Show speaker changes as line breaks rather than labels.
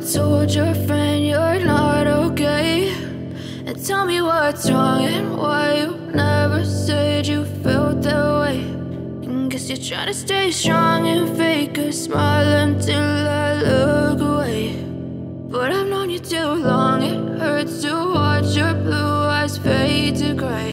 told your friend you're not okay? And tell me what's wrong and why you never said you felt that way. And guess you're trying to stay strong and fake a smile until I look away. But I've known you too long, it hurts to watch your blue eyes fade to gray.